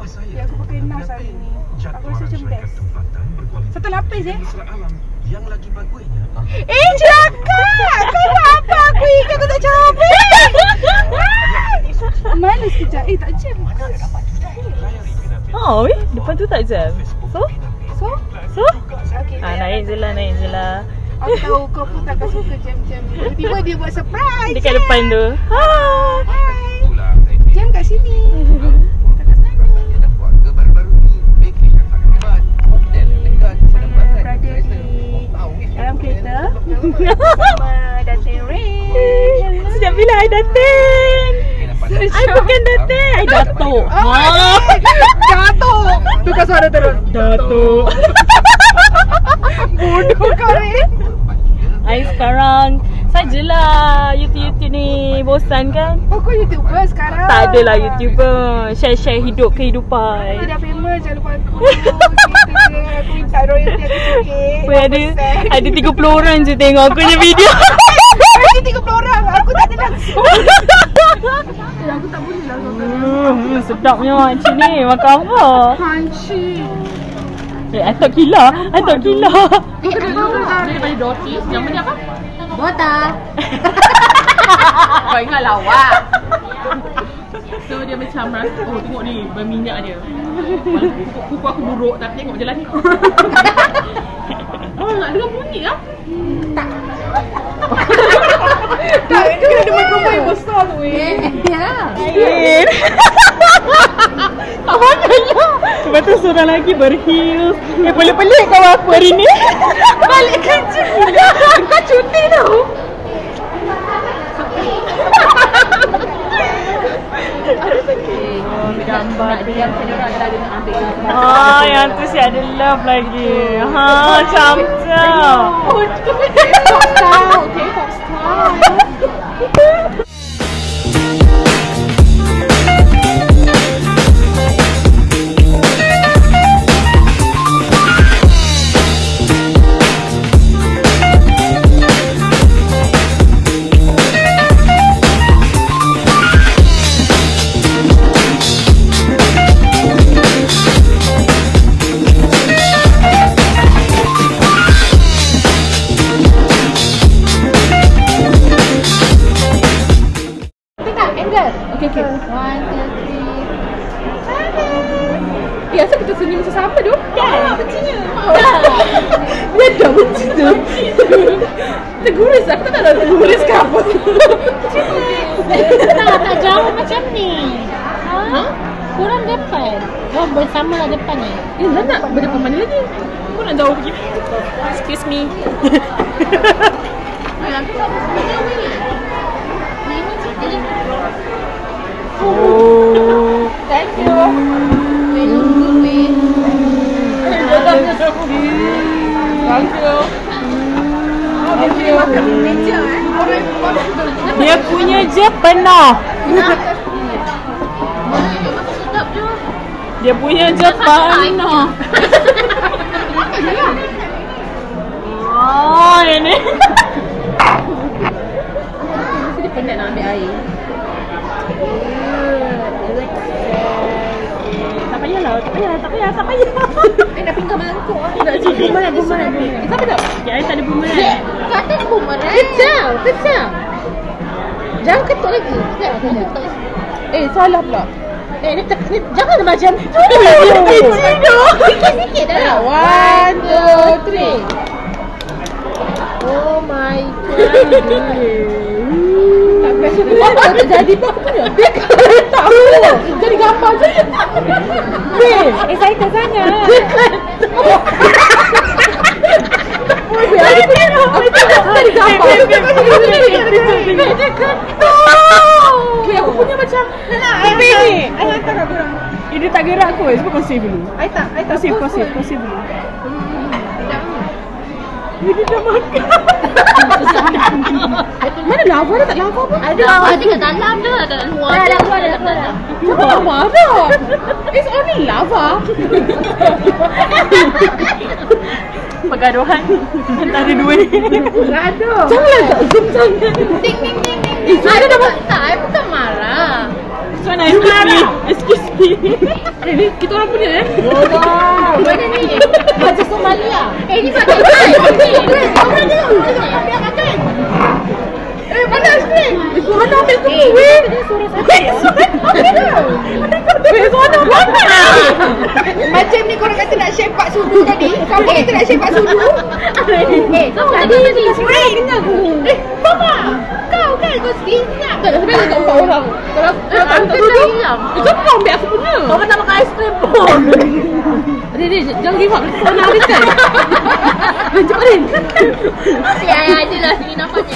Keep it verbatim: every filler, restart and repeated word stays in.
Ya, aku pakai Nas hari ni. Aku rasa macam best. Satu lapis eh. Yang lagi bagusnya. Eh, cakap! Kau buat apa aku ingat aku tak capek? Mana sekejap? Eh, tak jam. Oh, weh, depan tu tak jam. So? So? So? Okay, Ah, naik je lah, naik je lah. aku tahu kau pun takkan suka jam-jam ni. Tiba-tiba dia buat surprise. Dekat depan tu. Hai. Hai. Jam kat sini. Dalam kereta bersama Datin Ray. Sejak bila I Datin? I bukan Datin, I Datuk. Oh, Datuk. Tukar suara terus. Datuk. Bodoh kau ni. I sekarang sajalah YouTube-YouTube ni. Bosan kan? Oh, kau YouTuber sekarang? Tak adalah YouTuber. Share-share hidup kehidupan. Aku dah famous, jangan lupa aku. Gitu je. Aku minta royalty aku sikit. Weh, ada ada tiga puluh orang je tengok aku punya video. Ada tiga puluh orang. Aku tak ada langsung. Eh, aku tak boleh langsung. Hmm, sedapnya makcik ni. Makan apa? Crunchy. Eh, I tak gila. I tak gila. Eh, Daripada Doti, nama dia apa? Bota. Kau ingat lawak. So dia macam rasa, oh tengok ni, berminyak dia. Walaupun kuku aku buruk tapi tengok je lah ni. Oh nak dengar bunyi lah? Tak. Tak, itu ada mikrofon yang besar tu eh. Ya. Air. Tak lah. Lepas tu seorang lagi berheels. Eh, pelik-pelik kau aku hari ni. Balik kerja. Kau cuti tau. Gambar dia macam orang dah ada nak ambil gambar. Ah, yang tu si ada love lagi. Ha, macam-macam. K-pop style, K-pop style. Okay, okay. One, two, three. Eh, asal kita senyum macam sama tu? Kan? Bencinya. Dia dah benci tu. Terguris, aku tak tahu terguris ke apa. Tak, tak jauh macam ni. Ha? Kurang depan. Oh, bersama lah depan ni. Eh, dah nak berdepan mana lagi? Kau nak jauh pergi. Excuse me. Oh. Thank you. Thank you. Thank you. Thank you. Meja eh. Dia punya je penuh. Dia punya je penuh. Oh, ini. Mesti dia penat nak ambil air. Tak payahlah, tak payah, tak payah, tak payah. Eh, nak pinggang mangkuk. Tak cuba. Bumerang, bumerang. Eh, siapa tak? Ya, I tak ada bumerang. Kata ni bumerang. Kejam, kejam. Jangan ketuk lagi. Sekejap, sekejap. Eh, salah pula. Eh, ni, ni jangan macam tu. Sikit-sikit dah. One, two, three. Oh my god. Tak biasa. Apa tak jadi pun aku punya. Dia kan tahu. Jadi gambar je. Eh, excited sangat. Tadi gambar. Dia kan tahu. Okay, aku punya macam Tapi ni, I hantar kat korang. Eh, dia tak gerak kot. Sebab kau save dulu. I tak, I tak. Kau save, kau save, kau save dulu. Dia dah makan. Mana lava dia? Tak lava pun? Ada lava dia kat dalam dia, ada luar. Ada luar, ada luar. Kenapa lava ada? It's only lava. Pergaduhan antara dua ni. Gaduh. Janganlah tak zoom sangat. Ting ting ting ting. Eh, saya dah tak, tak, I bukan marah. So, Mana excuse me? Excuse me. Eh, ni kita orang punya eh. Wow. Mana ni? Macam Somalia. Eh, ni macam kan? Orang dia. Dia makan. Eh, mana aiskrim? Eh, suara dah ambil Eh, semua. dia suruh saya. Eh, suara dah mana? Macam ni korang kata nak share pak sudu tadi. Kamu kata nak share pak sudu. Eh, kau tadi ni. Weh, dengar aku. Eh, Papa. Kau kan kau sedih nak. Tak ada sebenarnya kat empat orang. Kalau kalau tak Angkat duduk. dah hilang. Itu kau ambil aku punya. Orang nak makan aiskrim pun. Rin, Rin, jangan give up. Suara nak habiskan. Rin, cepat Rin. Ya, ya, je lah sini nampaknya.